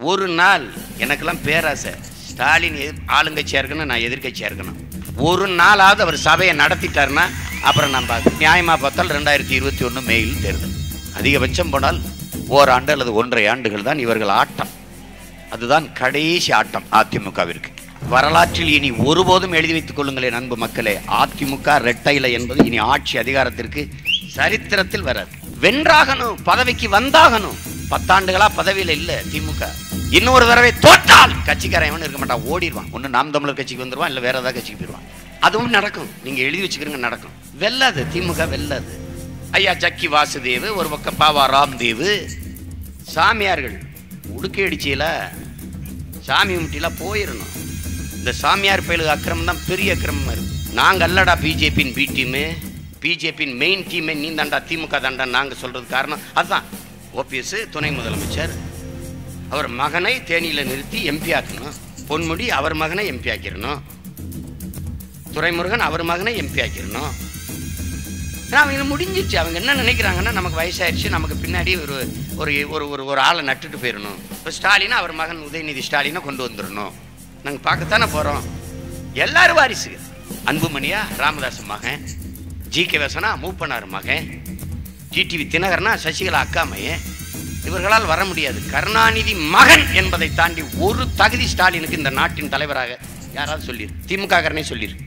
ஒரு நாள் எனக்கெல்லாம் பேராசை, ஸ்டாலின் ஆளுங்கட்சியா இருக்கணும், நான் எதிர்கட்சியா இருக்கணும். ஒரு நாளாவது அவர் சபையை நடத்திட்டாருன்னா அப்புறம் நான் பார்க்க நியாயமா பார்த்தால் 2021 மேயில் தேர்தல். அதிகபட்சம் போனால் ஓராண்டு அல்லது 1.5 ஆண்டுகள் தான் இவர்கள் ஆட்டம். அதுதான் கடைசி ஆட்டம் அதிமுகவிற்கு. வரலாற்றில் இனி ஒருபோதும் எழுதி வைத்துக் கொள்ளுங்களேன் அன்பு மக்களே, அதிமுக ரெட்டையில என்பது இனி ஆட்சி அதிகாரத்திற்கு சரித்திரத்தில் வராது. வென்றாகணும், பதவிக்கு வந்தாகணும். 10 ஆண்டுகளா பதவியில் இல்ல திமுக. இன்னொரு தடவை தோற்றால் கட்சிக்காரன் இருக்க மாட்டான், ஓடிடுவான். ஒன்று நாம் தமிழர் கட்சிக்கு வந்துடுவான், இல்லை வேற ஏதாவது கட்சிக்கு போயிடுவான். அதுவும் நடக்கும், நீங்க எழுதி வச்சுக்கிறீங்க, நடக்கும். வெல்லாது திமுக, வெல்லாது. ஐயா ஜக்கி வாசுதேவ், ஒரு பக்கம் பாவா ராம்தேவ், சாமியார்கள் உடுக்கை அடிச்சியில சாமி முட்டில போயிடணும். இந்த சாமியார் பயிலுக்கு அக்கிரமம் தான் பெரிய அக்கிரமமா இருக்கு. நாங்க அல்லடா பிஜேபியின் பி டீமு, பிஜேபியின் மெயின் டீமே நீ தாண்டா, திமுக தாண்டா நாங்க சொல்றது காரணம் அதுதான். ஓபிஎஸ் துணை முதலமைச்சர் அவர் மகனை தேனியில நிறுத்தி எம்பி ஆக்கணும், பொன்முடி அவர் மகனை எம்பி ஆக்கிடணும், துரைமுருகன் அவர் மகனை எம்பி ஆக்கிடணும். அவங்க முடிஞ்சிச்சு. அவங்க என்ன நினைக்கிறாங்கன்னா, நமக்கு வயசாயிருச்சு, நமக்கு பின்னாடி ஒரு ஒரு ஒரு ஒரு ஆளை நட்டுட்டு போயிடணும். இப்போ ஸ்டாலினா அவர் மகன் உதயநிதி ஸ்டாலினை கொண்டு வந்துடணும். நாங்கள் பார்க்கத்தானே போகிறோம். எல்லாரும் வாரிசுகள். அன்புமணியா ராமதாஸ் மகன், ஜி.கே. வாசனா மூப்பனார் மகன், டிடிவி தினகரனா சசிகலா அக்காமையன். இவர்களால் வர முடியாது. கருணாநிதி மகன் என்பதை தாண்டி ஒரு தகுதி ஸ்டாலினுக்கு இந்த நாட்டின் தலைவராக யாராவது சொல்லிரு, திமுக காரனே சொல்லிரு.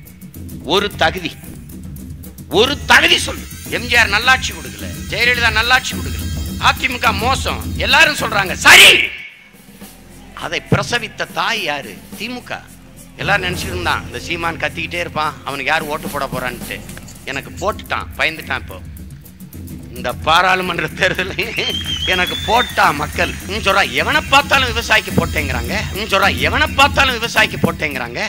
ஒரு தகுதி சொல்லு. எம்ஜிஆர் நல்லாட்சி கொடுக்கல, ஜெயலலிதா நல்லாட்சி கொடுக்கல, அதிமுக மோசம் எல்லாரும் சொல்றாங்க, சரி. அதை பிரசவித்த தாய் யாரு? திமுக. எல்லாரும் நினைச்சிட்டு இருந்தான் இந்த சீமான் கத்திக்கிட்டே இருப்பான், அவனுக்கு யார் ஓட்டு போட போறான்ட்டு. எனக்கு போட்டுட்டான், பயந்துட்டான். இப்போ இந்த பாராளுமன்ற தேர்தல் எனக்கு போட்டா மக்கள் சொல்றா, எவனை பார்த்தாலும் விவசாயிக்கு போட்டேங்கிறாங்க, சொல்றா எவனை பார்த்தாலும் விவசாயிக்கு போட்டேங்கிறாங்க.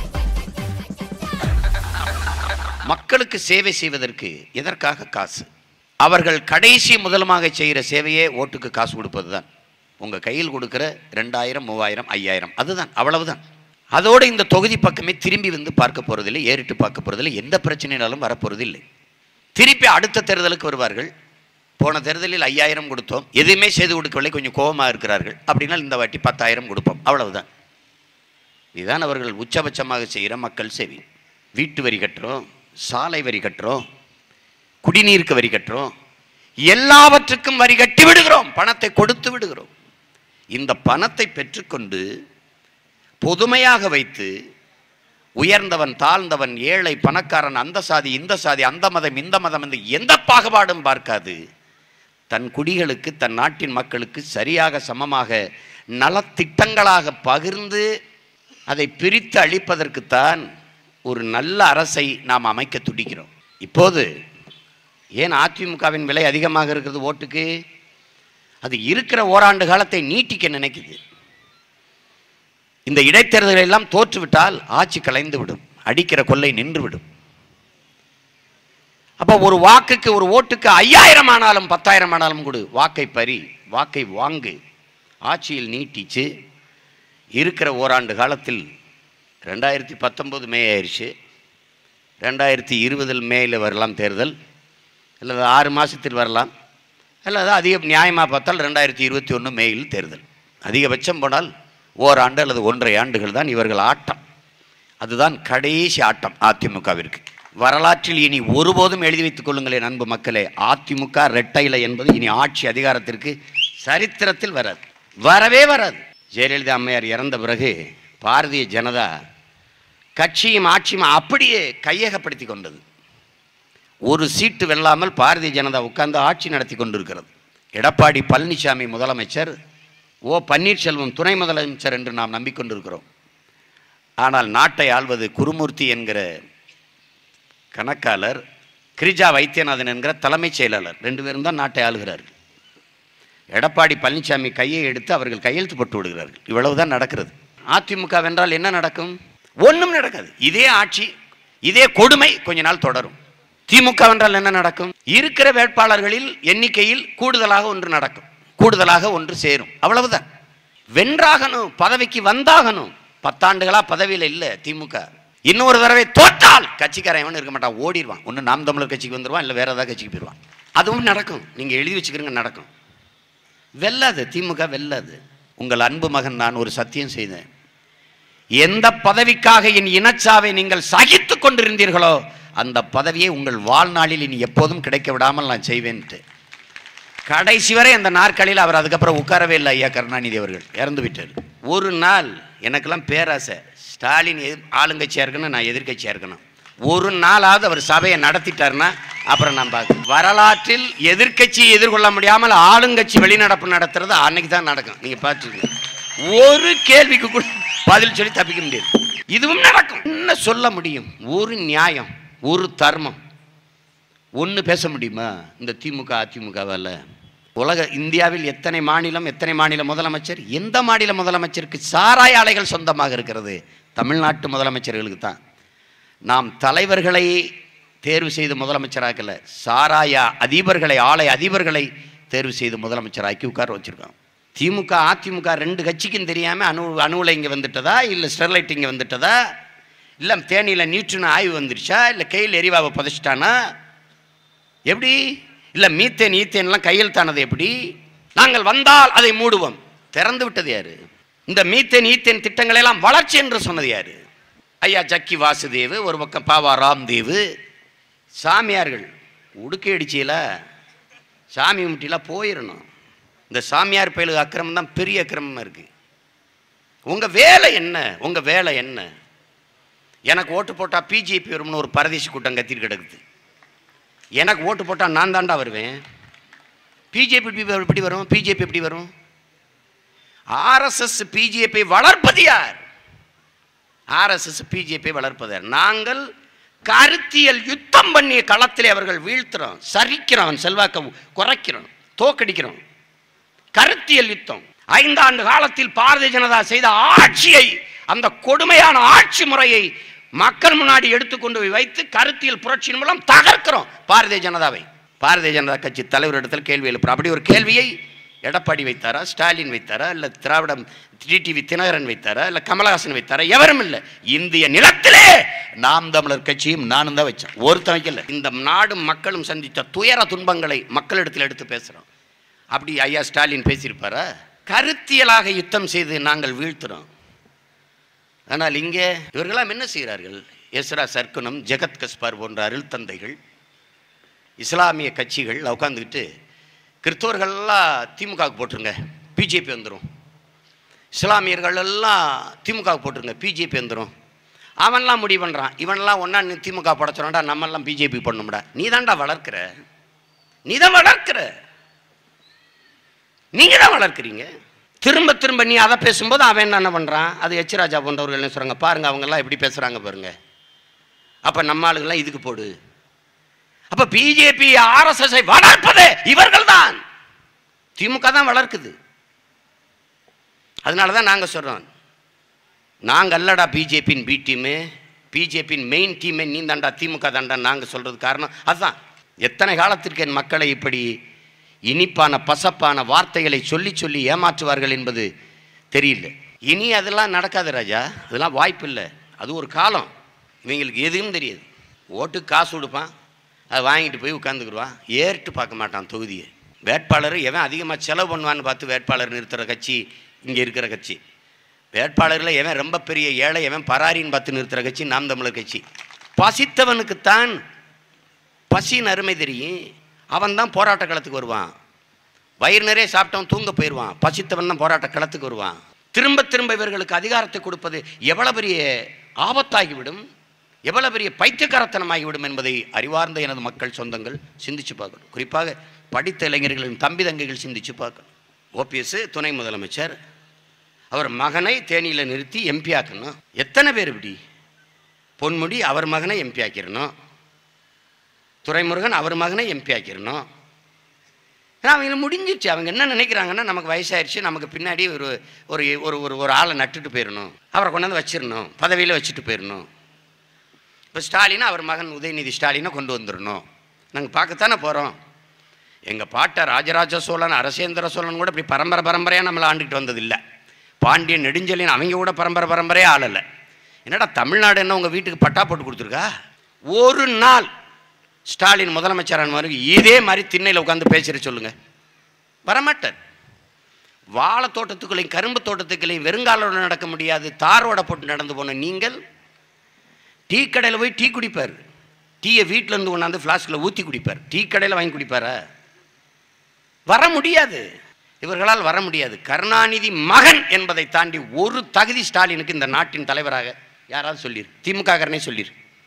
மக்களுக்கு சேவை செய்வதற்கு எதற்காக காசு? அவர்கள் கடைசி முதலமாக செய்கிற சேவையே ஓட்டுக்கு காசு கொடுப்பது தான். உங்க கையில் கொடுக்கிற 2000, 3000, 5000 அதுதான், அவ்வளவுதான். அதோடு இந்த தொகுதி பக்கமே திரும்பி வந்து பார்க்க போறதில்லை, ஏறிட்டு பார்க்க போறதில்லை, எந்த பிரச்சனைனாலும் வரப்போறது இல்லை. திருப்பி அடுத்த தேர்தலுக்கு வருவார்கள். போன தேர்தலில் 5000 கொடுத்தோம், எதுவுமே செய்து கொடுக்கவில்லை, கொஞ்சம் கோபமாக இருக்கிறார்கள், அப்படின்னா இந்த வாட்டி 10,000 கொடுப்போம், அவ்வளவுதான். இதுதான் அவர்கள் உச்சபட்சமாக செய்கிற மக்கள் சேவை. வீட்டு வரி கட்டுறோம், சாலை வரி கட்டுறோம், குடிநீருக்கு வரி கட்டுறோம், எல்லாவற்றுக்கும் வரி கட்டி விடுகிறோம், பணத்தை கொடுத்து விடுகிறோம். இந்த பணத்தை பெற்றுக்கொண்டு பொதுமையாக வைத்து உயர்ந்தவன் தாழ்ந்தவன் ஏழை பணக்காரன் அந்த சாதி இந்த சாதி அந்த மதம் இந்த மதம் என்று எந்த பாகுபாடும் பார்க்காது தன் குடிகளுக்கு தன் நாட்டின் மக்களுக்கு சரியாக சமமாக நலத்திட்டங்களாக பகிர்ந்து அதை பிரித்து அளிப்பதற்குத்தான் ஒரு நல்ல அரசை நாம் அமைக்க துடிக்கிறோம். இப்போது ஏன் அதிமுகவின் விலை அதிகமாக இருக்கிறது ஓட்டுக்கு? அது இருக்கிற ஓராண்டு காலத்தை நீட்டிக்க நினைக்குது. இந்த இடைத்தேர்தல்கள் எல்லாம் தோற்றுவிட்டால் ஆட்சி கலைந்து விடும், அடிக்கிற கொள்ளை நின்று விடும். அப்ப ஒரு வாக்குக்கு ஒரு ஓட்டுக்கு 5000 ஆனாலும் 10,000 ஆனாலும் கொடு, வாக்கை பறி, வாக்கை வாங்கு. ஆட்சியில் நீட்டிச்சு இருக்கிற ஓராண்டு காலத்தில் 2019 மே ஆயிடுச்சு, 2020 மேல வரலாம் தேர்தல், அல்லது 6 மாதத்தில் வரலாம், அல்லது அதிக நியாயமாக பார்த்தால் 2021 மேயில் தேர்தல். அதிகபட்சம் போனால் ஓராண்டு அல்லது 1.5 ஆண்டுகள் தான் இவர்கள் ஆட்டம். அதுதான் கடைசி ஆட்டம் அதிமுகவிற்கு. வரலாற்றில் இனி ஒருபோதும் எழுதி வைத்துக் கொள்ளுங்களேன் அன்பு மக்களே, அதிமுக ரெட்டையில என்பது இனி ஆட்சி அதிகாரத்திற்கு சரித்திரத்தில் வராது, வரவே வராது. ஜெயலலிதா அம்மையார் இறந்த பிறகு பாரதிய ஜனதா கட்சியும் ஆட்சியும் அப்படியே கையகப்படுத்தி கொண்டது. ஒரு சீட்டு வெல்லாமல் பாரதிய ஜனதா உட்கார்ந்து ஆட்சி நடத்தி கொண்டிருக்கிறது. எடப்பாடி பழனிசாமி முதலமைச்சர், ஓ பன்னீர்செல்வம் துணை முதலமைச்சர் என்று நாம் நம்பிக்கொண்டிருக்கிறோம். ஆனால் நாட்டை ஆள்வது குருமூர்த்தி என்கிற கணக்காளர், கிரிஜா வைத்தியநாதன் என்கிற தலைமைச் செயலாளர், 2 பேரும் தான் நாட்டை ஆளுகிறார்கள். எடப்பாடி பழனிசாமி கையை எடுத்து அவர்கள் கையெழுத்து போட்டு விடுகிறார்கள். இவ்வளவுதான் நடக்கிறது. அதிமுக வென்றால் என்ன நடக்கும்? ஒன்றும் நடக்காது. இதே ஆட்சி, இதே கொடுமை கொஞ்ச நாள் தொடரும். திமுக வென்றால் என்ன நடக்கும்? இருக்கிற வேட்பாளர்களில் எண்ணிக்கையில் கூடுதலாக ஒன்று நடக்கும், கூடுதலாக ஒன்று சேரும், அவ்வளவுதான். வென்றாகணும், பதவிக்கு வந்தாகணும். 10 ஆண்டுகளா பதவியில் இல்லை திமுக. இன்னொரு தடவை தோற்றால் கட்சிக்காரன் இருக்க மாட்டான், ஓடிடுவான். ஒன்று நாம் தமிழர் கட்சிக்கு வந்துடுவான், இல்லை வேற ஏதாவது கட்சிக்கு போயிடுவான். அதுவும் நடக்கும், நீங்க எழுதி வச்சுக்கிறீங்க, நடக்கும். வெல்லாது திமுக, வெல்லாது. உங்கள் அன்பு மகன் நான் ஒரு சத்தியம் செய்தேன். எந்த பதவிக்காக என் இனச்சாவை நீங்கள் சகித்து கொண்டிருந்தீர்களோ அந்த பதவியை உங்கள் வாழ்நாளில் இனி எப்போதும் கிடைக்க விடாமல் நான் செய்வேன்ட்டு கடைசி வரை அந்த நாற்காலியில் அவர் அதுக்கப்புறம் உட்காரவே இல்லை. ஐயா கருணாநிதி அவர்கள் இறந்து விட்டார். ஒரு நாள் எனக்கெல்லாம் பேராசை, ஸ்டாலின் ஆளுங்கட்சியாக இருக்கணும், நான் எதிர்கட்சியாக இருக்கணும். ஒரு நாளாவது அவர் சபையை நடத்திட்டாருன்னா அப்புறம் நான் பார்க்க. வரலாற்றில் எதிர்கட்சியை எதிர்கொள்ள முடியாமல் ஆளுங்கட்சி வெளிநடப்பு நடத்துறது அன்னைக்கு தான் நடக்கும். நீங்க பார்த்துருங்க, ஒரு கேள்விக்கு கூட பதில் சொல்லி தப்பிக்க முடியாது. இதுவும் நடக்கும். என்ன சொல்ல முடியும்? ஒரு நியாயம், ஒரு தர்மம், ஒன்று பேச முடியுமா இந்த திமுக அதிமுகவால்? உலக இந்தியாவில் எத்தனை மாநில முதலமைச்சர்? எந்த மாநில முதலமைச்சருக்கு சாராய ஆலைகள் சொந்தமாக இருக்கிறது? தமிழ்நாட்டு முதலமைச்சர்களுக்கு தான். நாம் தலைவர்களை தேர்வு செய்து முதலமைச்சராக்கல, சாராய அதிபர்களை, ஆலை அதிபர்களை தேர்வு செய்து முதலமைச்சராக்கி உட்கார வச்சிருக்கோம். திமுக அதிமுக ரெண்டு கட்சிக்கும் தெரியாமல் அணுவில் இங்கே வந்துட்டதா, இல்லை ஸ்டெர்லைட் இங்கே வந்துட்டதா, இல்லை தேனியில் நியூட்ரின் ஆய்வு வந்துருச்சா, இல்லை கையில் எரிவாவை புதைச்சிட்டானா, எப்படி? இல்லை மீத்தேன் ஈத்தேன்லாம் கையெழுத்தானது எப்படி? நாங்கள் வந்தால் அதை மூடுவோம். திறந்து விட்டது யாரு? இந்த மீத்தேன் ஈத்தேன் திட்டங்களை எல்லாம் வளர்ச்சி என்று சொன்னது யாரு? ஐயா ஜக்கி வாசுதேவ், ஒரு பக்கம் பாவா ராம்தேவ். சாமியார்கள் உடுக்கை அடிச்சியில சாமி முட்டிலாம் போயிடணும். இந்த சாமியார் பயிலுக்கு அக்கிரமம் தான் பெரிய அக்கிரமமாக இருக்குது. உங்கள் வேலை என்ன? உங்கள் வேலை என்ன? எனக்கு ஓட்டு போட்டால் பிஜேபி வரும்னு ஒரு பரதேசி கூட்டம் கத்திட்டு கிடக்குது. எனக்கு ஓட்டு போட்டால் நான் தாண்டா வருவேன். பிஜேபி எப்படி வரும்? பிஜேபி எப்படி வரும்? ஆர்எஸ்எஸ் பிஜேபி வளர்ப்பது யார்? ஆர்எஸ்எஸ் பிஜேபி வளர்ப்பது யார்? நாங்கள் கருத்தியல் யுத்தம் பண்ணிய களத்திலே அவர்கள் வீழ்த்துறோம், சரிக்கிறோம், அவன் செல்வாக்க குறைக்கிறோம், தோக்கடிக்கிறோம். கருத்தியல் யுத்தம். 5 ஆண்டு காலத்தில் பாரதிய ஜனதா செய்த ஆட்சியை, அந்த கொடுமையான ஆட்சி முறையை மக்கள் முன்னாடி எடுத்துக்கொண்டு வைத்து கருத்தியல் புரட்சியின் மூலம் தகர்க்கிறோம் பாரதிய ஜனதாவை. பாரதிய ஜனதா கட்சி தலைவர் இடத்தில் கேள்வி எழுப்புறோம். அப்படி ஒரு கேள்வியை எடப்பாடி வைத்தாரா, ஸ்டாலின் வைத்தாரா, இல்லை திராவிடம் டிடிவி தினகரன் வைத்தாரா, இல்லை கமலஹாசன் வைத்தாரா? எவரும் இல்லை. இந்திய நிலத்திலே நாம் தமிழர் கட்சியும் நானும் தான் வச்சோம், ஒருத்தன் வைக்கல. இந்த நாடும் மக்களும் சந்தித்த துயர துன்பங்களை மக்களிடத்தில் எடுத்து பேசுகிறோம். அப்படி ஐயா ஸ்டாலின் பேசியிருப்பாரா? கருத்தியலாக யுத்தம் செய்து நாங்கள் வீழ்த்துறோம். ஆனால் இங்கே இவர்களாம் என்ன செய்கிறார்கள்? எஸ்ரா சர்க்குனம், ஜெகத் கஸ்பார் போன்ற அருள் தந்தைகள், இஸ்லாமிய கட்சிகள் உட்காந்துக்கிட்டு கிறிஸ்தவர்கள்லாம் திமுகவுக்கு போட்டுருங்க, பிஜேபி வந்துடும். இஸ்லாமியர்கள் எல்லாம் திமுகவுக்கு போட்டுருங்க, பிஜேபி வந்துடும். அவன்லாம் முடிவு பண்ணுறான். இவனெல்லாம் ஒன்றா திமுக படைச்சோம்டா, நம்மெல்லாம் பிஜேபி பண்ணணும்டா. நீ தான்டா வளர்க்குற, நீ தான் வளர்க்குற, நீங்கள் தான் வளர்க்குறீங்க. திரும்ப திரும்ப நீ அதை பேசும்போது அவன் என்ன பண்ணுறான்? அது எச் ராஜா போன்றவர்கள் என்ன சொல்கிறாங்க பாருங்கள், அவங்கெல்லாம் எப்படி பேசுகிறாங்க பாருங்க. அப்போ நம்ம ஆளுங்கள்லாம் இதுக்கு போடு. அப்போ பிஜேபி ஆர்எஸ்எஸ் வளர்ப்பது இவர்கள் தான், திமுக தான் வளர்க்குது. அதனால தான் நாங்கள் சொல்கிறோம், நாங்கள் அல்லடா பிஜேபியின் பி டீமு, பிஜேபியின் மெயின் டீமே நீ தாண்டா, திமுக தாண்டா நாங்கள் சொல்கிறது காரணம் அதுதான். எத்தனை காலத்திற்கு என் மக்களை இப்படி இனிப்பான பசப்பான வார்த்தைகளை சொல்லி சொல்லி ஏமாற்றுவார்கள் என்பது தெரியல. இனி அதெல்லாம் நடக்காது ராஜா, அதெல்லாம் வாய்ப்பு இல்லை. அது ஒரு காலம். இவங்களுக்கு எதுவும் தெரியாது. ஓட்டுக்கு காசு கொடுப்பான், அதை வாங்கிட்டு போய் உட்காந்துக்குருவான், ஏற்று பார்க்க மாட்டான் தொகுதியை. வேட்பாளர் எவன் அதிகமாக செலவு பண்ணுவான்னு பார்த்து வேட்பாளர் நிறுத்துகிற கட்சி இங்கே இருக்கிற கட்சி. வேட்பாளரில் எவன் ரொம்ப பெரிய ஏழை, எவன் பராரின்னு பார்த்து நிறுத்துகிற கட்சி நாம் தமிழர் கட்சி. பசித்தவனுக்குத்தான் பசியின் அருமை தெரியும். அவன் தான் போராட்ட களத்துக்கு வருவான். வயிறு நிறைய சாப்பிட்டவன் தூங்க போயிடுவான். பசித்தவன் தான் போராட்ட களத்துக்கு வருவான். திரும்ப திரும்ப இவர்களுக்கு அதிகாரத்தை கொடுப்பது எவ்வளவு பெரிய ஆபத்தாகிவிடும், எவ்வளவு பெரிய பைத்தியக்காரத்தனமாகிவிடும் என்பதை அறிவார்ந்த எனது மக்கள் சொந்தங்கள் சிந்திச்சு பார்க்கணும். குறிப்பாக படித்த இளைஞர்களின் தம்பி தங்கைகள் சிந்திச்சு பார்க்கணும். ஓபிஎஸ் துணை முதலமைச்சர், அவர் மகனை தேனியில் நிறுத்தி எம்பி ஆக்கணும். எத்தனை பேர் இப்படி? பொன்முடி அவர் மகனை எம்பி ஆக்கிடணும், துரைமுருகன் அவர் மகனை எம்பி ஆக்கிடணும். ஏன்னா அவங்க முடிஞ்சிடுச்சு. அவங்க என்ன நினைக்கிறாங்கன்னா, நமக்கு வயசாயிருச்சு, நமக்கு பின்னாடி ஒரு ஒரு ஒரு ஒரு ஆளை நட்டுட்டு போயிடணும், அவரை கொண்டாந்து வச்சிடணும், பதவியில் வச்சுட்டு போயிடணும். இப்போ ஸ்டாலினை அவர் மகன் உதயநிதி ஸ்டாலினை கொண்டு வந்துடணும். நாங்கள் பார்க்கத்தானே போகிறோம். எங்கள் பாட்டை ராஜராஜ சோழன், அரசேந்திர சோழன் கூட இப்படி பரம்பரையாக நம்மளை ஆண்டுகிட்டு வந்ததில்லை. பாண்டியன், நெடுஞ்செழியன் அவங்க கூட பரம்பரையாக ஆளலை. என்னடா தமிழ்நாடு என்ன உங்கள் வீட்டுக்கு பட்டா போட்டு கொடுத்துருக்கா? ஒரு நாள் ஸ்டாலின் முதலமைச்சரான மாதிரி இதே மாதிரி திண்ணையில் உட்காந்து பேசுகிற சொல்லுங்க, வரமாட்டார். வாழை தோட்டத்துக்குள்ளேயும் கரும்பு தோட்டத்துக்குள்ளேயும் வெறுங்காலோட நடக்க முடியாது, தாரோட போட்டு நடந்து போன நீங்கள் டீ கடையில் போய் டீ குடிப்பார். டீயை வீட்டில் இருந்து கொண்டாந்து ஃப்ளாஸ்கில் ஊற்றி குடிப்பார். டீ கடையில் வாங்கி குடிப்பாரா? வர முடியாது, இவர்களால் வர முடியாது. கருணாநிதி மகன் என்பதை தாண்டி ஒரு தகுதி ஸ்டாலினுக்கு இந்த நாட்டின் தலைவராக யாராவது சொல்லிரு, திமுக காரனே சொல்லிரு.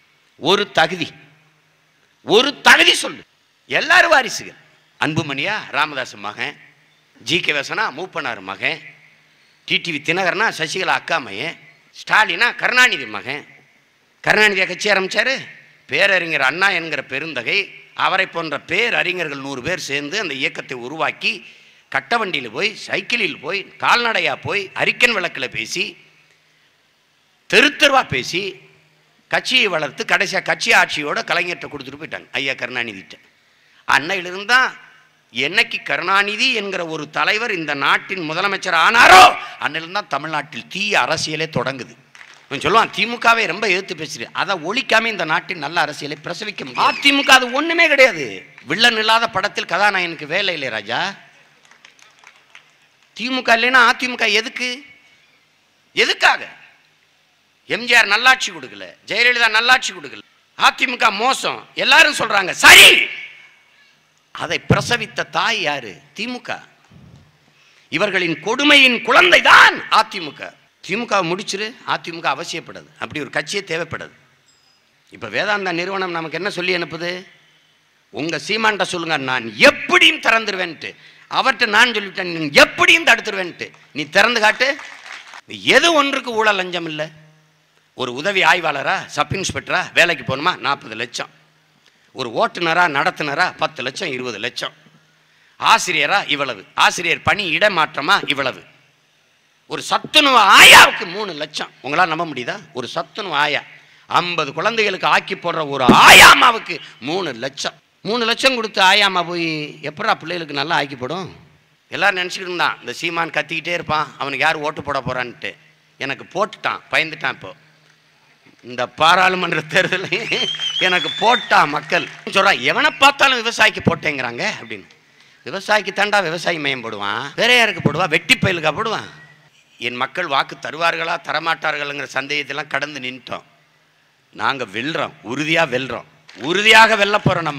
ஒரு தகுதி சொல்லு. எல்லாரும் வாரிசுகள். அன்புமணியா ராமதாஸ் மகன், ஜி.கே. வாசனா மூப்பனார் மகன், டிடிவி தினகரனா சசிகலா அக்கா மகன், ஸ்டாலினா கருணாநிதி மகன். கருணாநிதியை கட்சி ஆரம்பித்தார். பேரறிஞர் அண்ணா என்கிற பெருந்தகை, அவரை போன்ற பேரறிஞர்கள் 100 பேர் சேர்ந்து அந்த இயக்கத்தை உருவாக்கி கட்டவண்டியில் போய், சைக்கிளில் போய், கால்நடையாக போய், அரிக்கன் விளக்கில் பேசி, தெருவா பேசி கட்சியை வளர்த்து கடைசியாக கட்சி ஆட்சியோட கலைஞர்கிட்ட கொடுத்துட்டு போயிட்டாங்க ஐயா கருணாநிதிட்ட. அன்னையிலிருந்து தான் என்னைக்கு கருணாநிதி என்கிற ஒரு தலைவர் இந்த நாட்டின் முதலமைச்சர் ஆனாரோ அன்னையிலிருந்து தான் தமிழ்நாட்டில் தீய அரசியலே தொடங்குது. சொல்லுவான் திமுகவை ரொம்ப எதிர்த்து பேசுறேன், அதை ஒழிக்காம இந்த நாட்டின் நல்ல அரசியலை பிரசவிக்க முடியும். அதிமுக அது ஒண்ணுமே கிடையாது. வில்லன் இல்லாத படத்தில் கதாநாயகனுக்கு வேலை இல்லை ராஜா. திமுக இல்லைன்னா அதிமுக எதுக்காக? எம்ஜிஆர் நல்லாட்சி கொடுக்கல, ஜெயலலிதா நல்லாட்சி கொடுக்கல, அதிமுக மோசம் எல்லாரும் சொல்றாங்க, சரி. அதை பிரசவித்த தாய் யாரு? திமுக. இவர்களின் கொடுமையின் குழந்தை தான் அதிமுக. திமுக முடிச்சிரு, அதிமுக அவசியப்படாது, அப்படி ஒரு கட்சியே தேவைப்படாது. இப்ப வேதாந்தா நிறுவனம் நமக்கு என்ன சொல்லி அனுப்புது? உங்க சீமான்ட்ட சொல்லுங்க, நான் எப்படியும் திறந்துருவேன்ட்டு. அவர்கிட்ட நான் சொல்லிவிட்டேன், நீ எப்படியும் தடுத்துருவேன்ட்டு. நீ திறந்து காட்டு. எது ஒன்றுக்கு ஊழல் லஞ்சம் இல்லை. ஒரு உதவி ஆய்வாளரா, சப் இன்ஸ்பெக்டரா வேலைக்கு போகணுமா 40 லட்சம். ஒரு ஓட்டுநரா நடத்துனரா 10 லட்சம் 20 லட்சம். ஆசிரியரா இவ்வளவு. ஆசிரியர் பணி இடமாற்றமா இவ்வளவு. ஒரு சத்துணவு ஆயாவுக்கு 3 லட்சம். உங்களால் நம்ப முடியுதா? ஒரு சத்துணவு ஆயா 50 குழந்தைகளுக்கு ஆக்கி போடுற ஒரு ஆயாமாவுக்கு 3 லட்சம். 3 லட்சம் கொடுத்து ஆயாமா போய் எப்படா பிள்ளைகளுக்கு நல்லா ஆக்கி போடும்? எல்லாரும் நினச்சிக்கிட்டு இருந்தான் இந்த சீமான் கத்திக்கிட்டே இருப்பான், அவனுக்கு யார் ஓட்டு போட போறான்ட்டு. எனக்கு போட்டுட்டான், பயந்துட்டான். இப்போ இந்த பாராளுமன்ற தேர்தல் எனக்கு போட்டா மக்கள் சொல்றான், எவனை பார்த்தாலும் விவசாயிக்கு போட்டேங்கிறாங்க அப்படின்னு. விவசாயிக்கு தாண்டா விவசாயி மையம் போடுவான், வேற யாருக்கு போடுவான்? வெட்டி பயிலுக்கா போடுவான்? என் மக்கள் வாக்கு தருவார்களா தரமாட்டார்கள்ங்கிற சந்தேகத்தெல்லாம் கடந்து நின்ட்டோம். நாங்கள் வெல்றோம், உறுதியாக வெல்றோம், உறுதியாக வெல்ல போகிறோம்.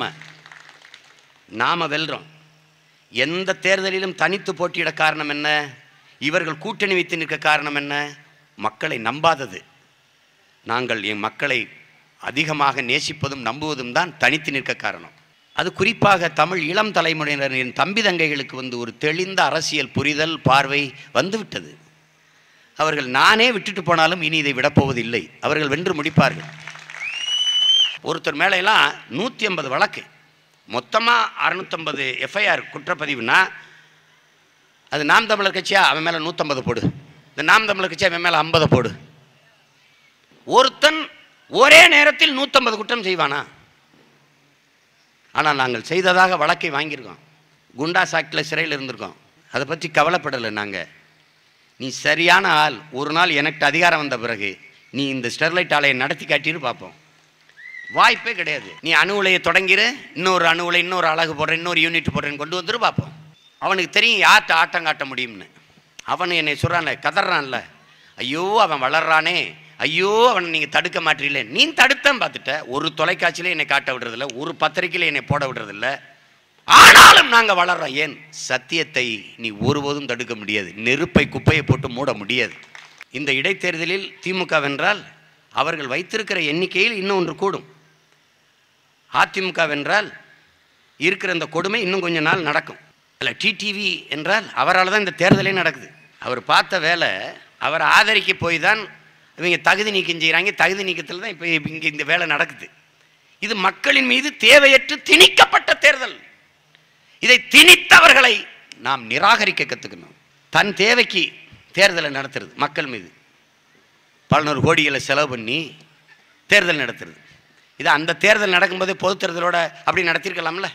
நாம வெல்றோம். எந்த தேர்தலிலும் தனித்து போட்டியிட காரணம் என்ன? இவர்கள் கூட்டணி வைத்து நிற்க காரணம் என்ன? மக்களை நம்பாதது. நாங்கள் என் மக்களை அதிகமாக நேசிப்பதும் நம்புவதும் தான் தனித்து நிற்க காரணம். அது குறிப்பாக தமிழ் இளம் தலைமுறையினரின் தம்பி தங்கைகளுக்கு ஒரு தெளிந்த அரசியல் புரிதல் பார்வை வந்துவிட்டது. அவர்கள் நானே விட்டுட்டு போனாலும் இனி இதை விடப்போவதில்லை, அவர்கள் வென்று முடிப்பார்கள். ஒருத்தர் மேலையெல்லாம் 150 வழக்கு, மொத்தமாக 650 எஃப்ஐஆர் குற்றப்பதிவுனா அது நாம் தமிழர் கட்சியா? அவன் மேலே 150 போடு. இந்த நாம் தமிழர் கட்சியா? அவன் மேலே 50 போடு. ஒருத்தன் ஒரே நேரத்தில் 150 குற்றம் செய்வானா? ஆனால் நாங்கள் செய்ததாக வழக்கை வாங்கியிருக்கோம். குண்டா சாக்கில் சிறையில் இருந்திருக்கோம். அதை பற்றி கவலைப்படலை. நாங்கள் நீ சரியான ஆள், ஒரு நாள் எனக்கு அதிகாரம் வந்த பிறகு நீ இந்த ஸ்டெர்லைட் ஆலையை நடத்தி காட்டிட்டு பார்ப்போம். வாய்ப்பே கிடையாது. நீ அணு உலையை தொடங்கிற, இன்னொரு அணு உலை, இன்னொரு அழகு போடுறேன், இன்னொரு யூனிட் போடுறேன்னு கொண்டு வந்துட்டு பார்ப்போம். அவனுக்கு தெரியும் யார்கிட்ட ஆட்டம் காட்ட முடியும்னு. அவன் என்னை சொல்கிறான்ல, கதறான்ல, ஐயோ அவன் வளர்றானே, ஐயோ அவனை நீங்கள் தடுக்க மாட்டீங்களே. நீ தடுத்தேன் பார்த்துட்ட. ஒரு தொலைக்காட்சியிலே என்னை காட்ட விடுறதில்ல, ஒரு பத்திரிக்கையில் என்னை போட விடுறதில்ல. ஆனாலும் நாங்கள் வளர்றோம். ஏன்? சத்தியத்தை நீ ஒருபோதும் தடுக்க முடியாது. நெருப்பை குப்பையை போட்டு மூட முடியாது. இந்த இடைத்தேர்தலில் திமுக வென்றால் அவர்கள் வைத்திருக்கிற எண்ணிக்கையில் இன்னும் ஒன்று கூடும். அதிமுக வென்றால் இருக்கிற இந்த கொடுமை இன்னும் கொஞ்ச நாள் நடக்கும். இல்லை டிடிவி என்றால் அவரால் தான் இந்த தேர்தலே நடக்குது. அவர் பார்த்த வேலை, அவரை ஆதரிக்க போய் தான் இவங்க தகுதி நீக்கம் செய்கிறாங்க. தகுதி நீக்கத்தில் தான் இப்போ இங்கே இந்த வேலை நடக்குது. இது மக்களின் மீது தேவையற்று திணிக்கப்பட்ட தேர்தல். இதை திணித்தவர்களை நாம் நிராகரிக்க கற்றுக்கணும். தன் தேவைக்கு தேர்தலை நடத்துறது, மக்கள் மீது பல நூறு கோடிகளை செலவு பண்ணி தேர்தல் நடத்துறது. இது அந்த தேர்தல் நடக்கும்போது பொது தேர்தலோட அப்படி நடத்திருக்கலாம்ல.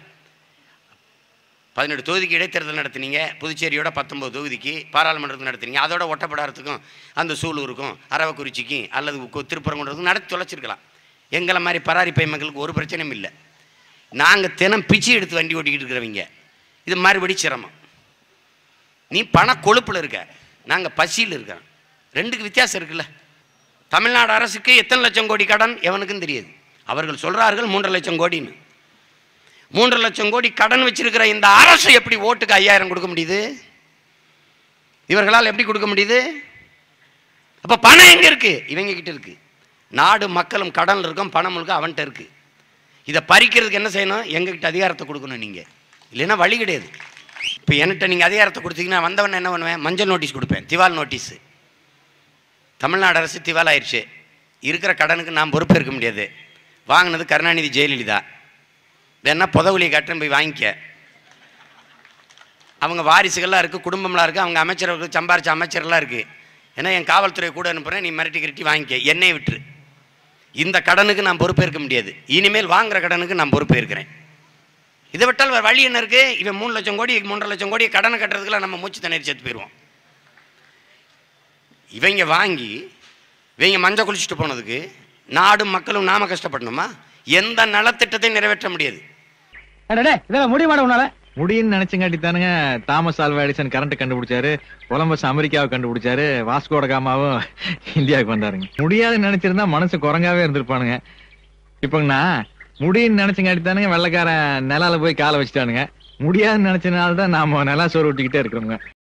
18 தொகுதிக்கு இடைத்தேர்தல் நடத்தினீங்க, புதுச்சேரியோட 19 தொகுதிக்கு பாராளுமன்றத்துக்கு நடத்துனீங்க. அதோட ஒட்டப்படாரத்துக்கும் அந்த சூலூருக்கும் அரவக்குறிச்சிக்கும் அல்லது திருப்பரங்குன்றத்துக்கும் நடத்தி தொலைச்சிருக்கலாம். எங்களை மாதிரி பராரி பை மக்களுக்கு ஒரு பிரச்சனையும் இல்லை. நாங்கள் தினம் பிச்சு எடுத்து வண்டி ஓட்டிக்கிட்டு இருக்கிறவங்க இது மறுபடி சிரமம். நீ பண கொழுப்புல இருக்க, நாங்க பசியில் இருக்கிறோம். ரெண்டுக்கு வித்தியாசம் இருக்குல்ல. தமிழ்நாடு அரசுக்கு எத்தனை லட்சம் கோடி கடன் எவனுக்கும் தெரியாது. அவர்கள் சொல்றார்கள் 3.5 லட்சம் கோடின்னு. 3.5 லட்சம் கோடி கடன் வச்சிருக்கிற இந்த அரசு எப்படி ஓட்டுக்கு 5000 கொடுக்க முடியுது? இவர்களால் எப்படி கொடுக்க முடியுது? அப்ப பணம் எங்க இருக்கு? இவங்க கிட்ட இருக்கு. நாடு மக்களும் கடன்ல இருக்கும், பணம் முழுக்க அவன்கிட்ட இருக்கு. இதை பறிக்கிறதுக்கு என்ன செய்யணும்? எங்ககிட்ட அதிகாரத்தை கொடுக்கணும் நீங்க, இல்லைன்னா வழி கிடையாது. இப்போ என்கிட்ட நீங்கள் அதிகாரத்தை கொடுத்தீங்கன்னா வந்தவன் என்ன பண்ணுவேன்? மஞ்சள் நோட்டீஸ் கொடுப்பேன், திவால் நோட்டீஸு. தமிழ்நாடு அரசு திவால் ஆயிடுச்சு, இருக்கிற கடனுக்கு நான் பொறுப்பு இருக்க முடியாது. வாங்கினது கருணாநிதி ஜெயலலிதா, வேணா புதவுலியை காட்டுன்னு போய் வாங்கிக்க. அவங்க வாரிசுகள்லாம் இருக்குது, குடும்பம்லாம் இருக்குது, அவங்க அமைச்சர்களுக்கு சம்பாரிச்ச அமைச்சர்லாம் இருக்குது. ஏன்னா என் காவல்துறை கூட அனுப்புகிறேன், நீ மிரட்டி கிரட்டி வாங்கிக்க, என்னையை விட்டுரு. இந்த கடனுக்கு நான் பொறுப்பேற்க முடியாது. இனிமேல் வாங்குற கடனுக்கு நான் பொறுப்பேற்கிறேன். இதை விட்டால் வேறு வழி என்ன இருக்குது? இவன் 3 லட்சம் கோடி 3.5 லட்சம் கோடி கடனை கட்டுறதுக்குலாம் நம்ம மூச்சு திணறி செத்து போயிடுவோம். இவங்க வாங்கி இவங்க மஞ்சள் குளிச்சுட்டு போனதுக்கு நாடும் மக்களும் நாம கஷ்டப்படணுமா? எந்த நலத்திட்டத்தையும் நிறைவேற்ற முடியாது. முடியும்னு நினைச்சங்காட்டி தானுங்க தாமஸ் ஆல்வா எடிசன் கரண்ட் கண்டுபிடிச்சாரு, கொலம்பஸ் அமெரிக்காவை கண்டுபிடிச்சாரு, வாஸ்கோட காமாவும் இந்தியாவுக்கு வந்தாருங்க. முடியாதுன்னு நினைச்சிருந்தா மனசு குரங்காவே இருந்திருப்பானுங்க. இப்பங்கண்ணா முடியும்னு நினைச்சங்காட்டி தானுங்க வெள்ளைக்காரன் நிலால போய் காலை வச்சுட்டானுங்க. முடியாதுன்னு நினைச்சனால தான் நாம நிலா சோறு விட்டுக்கிட்டே இருக்கிறோங்க.